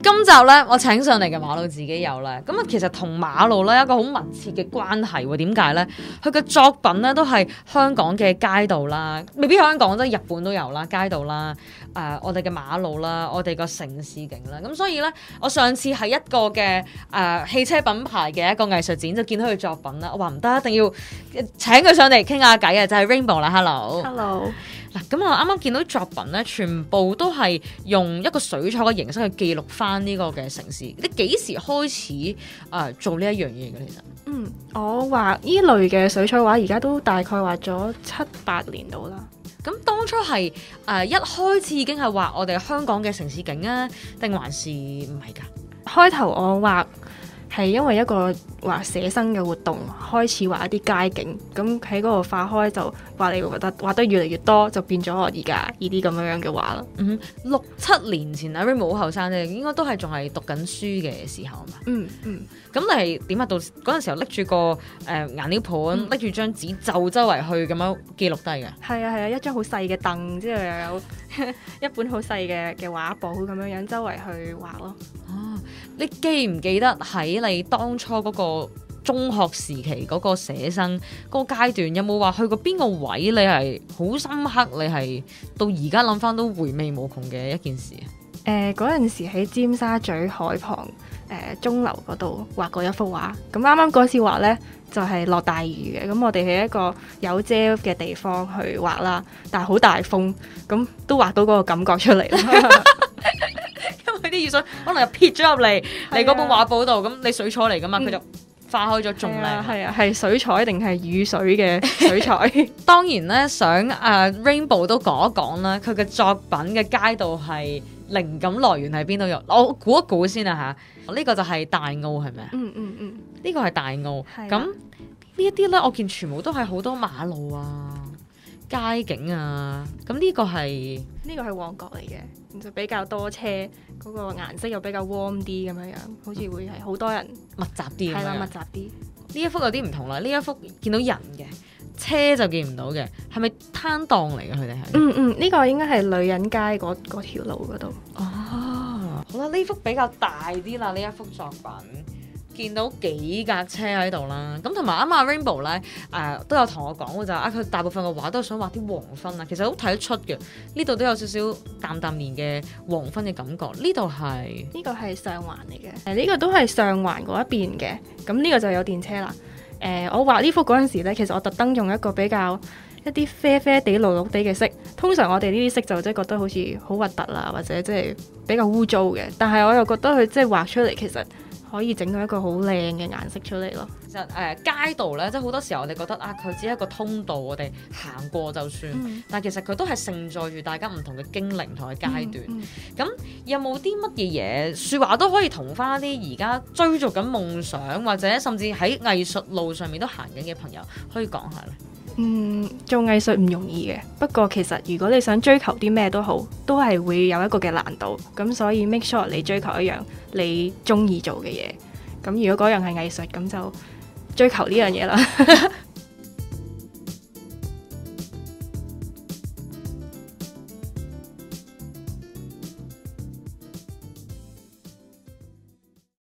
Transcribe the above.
今集咧，我請上嚟嘅馬路自己有咧，咁啊，其實同馬路咧一個好密切嘅關係喎。點解咧？佢嘅作品咧都係香港嘅街道啦，未必香港，即係日本都有啦，街道啦，我哋嘅馬路啦，我哋個城市景啦。咁所以咧，我上次喺一個嘅汽車品牌嘅一個藝術展就見到佢作品啦，我話唔得，一定要請佢上嚟傾下偈啊！就係 Rainbow 啦，Hello。嗱，咁我啱啱見到作品咧，全部都係用一個水彩嘅形式去記錄翻呢個嘅城市。你幾時開始做呢一樣嘢嘅？其實， 我畫呢類嘅水彩畫，而家都大概畫咗7-8年到啦。 咁當初係一開始已經係畫我哋香港嘅城市景啊，定還是唔係㗎？開頭我畫係因為一個畫寫生嘅活動，開始畫一啲街景，咁喺嗰度化開就畫得越嚟越多，就變咗我而家呢啲咁樣嘅畫啦。 6-7年前啊 Rainbow 好後生啫，應該都係仲係讀緊書嘅時候嘛。咁你係點啊？到嗰陣時候拎住個顏料盤，拎住張紙就周圍去咁樣記錄低嘅。 係啊，一張好細嘅凳，之後又有一本好細嘅畫簿咁樣周圍去畫咯。 你記唔記得喺你當初嗰個中學時期嗰個寫生嗰個階段，有冇話去過邊個位你係好深刻，你係到而家諗翻都回味無窮嘅一件事啊？ 嗰陣時喺尖沙咀海旁鐘樓嗰度畫過一幅畫，咁啱啱嗰次畫呢，就係落大雨嘅，咁我哋喺一個有遮嘅地方去畫啦，但係好大風，咁都畫到嗰個感覺出嚟啦。 因為啲雨水可能又撇咗入嚟你嗰本畫簿度，咁你水彩嚟噶嘛，佢就化開咗仲靚。 係水彩定係雨水嘅水彩？ 當然咧，想Rainbow 都講一講啦，佢嘅作品嘅街道係靈感來源喺邊度有？我估一估先啊嚇，呢個就係大澳係咪啊？呢個係大澳。咁呢一啲咧，我見全部都係好多馬路啊、街景啊。咁呢個係旺角嚟嘅，就比較多車，嗰個顏色又比較 warm 啲咁樣，好似會係好多人密集啲。係啦， 密集啲。 呢一幅有啲唔同啦，呢一幅見到人嘅，車就見唔到嘅，係咪攤檔嚟嘅？佢哋係呢個應該係女人街嗰條路嗰度。 好啦，呢幅比較大啲啦，呢一幅作品。見到幾架車喺度啦，咁同埋啱啱 Rainbow 咧都有同我講就係佢大部分嘅畫都係想畫啲黃昏啊，其實好睇得出嘅。呢度都有少少淡淡然嘅黃昏嘅感覺。呢個係上環嚟嘅， 呢個都係上環嗰一邊嘅。咁呢個就有電車啦。我畫呢幅嗰陣時咧，其實我特登用一個比較一啲啡啡地綠綠地嘅色。通常我哋呢啲色就即係覺得好似好核突啦，或者即係比較污糟嘅。但係我又覺得佢即係畫出嚟其實可以整到一個好靚嘅顏色出嚟咯。 其實街道咧，即係好多時候我哋覺得佢只係一個通道，我哋行過就算。但係其實佢都係承載住大家唔同嘅經歷同嘅階段。咁有冇啲乜嘢嘢説話都可以同翻啲而家追逐緊夢想，或者甚至喺藝術路上面都行緊嘅朋友可以講下咧？ 做藝術唔容易嘅，不過其實如果你想追求啲咩都好，都係會有一個嘅難度。咁所以 make sure 你追求一樣你中意做嘅嘢。咁如果嗰樣係藝術，咁就追求呢樣嘢啦。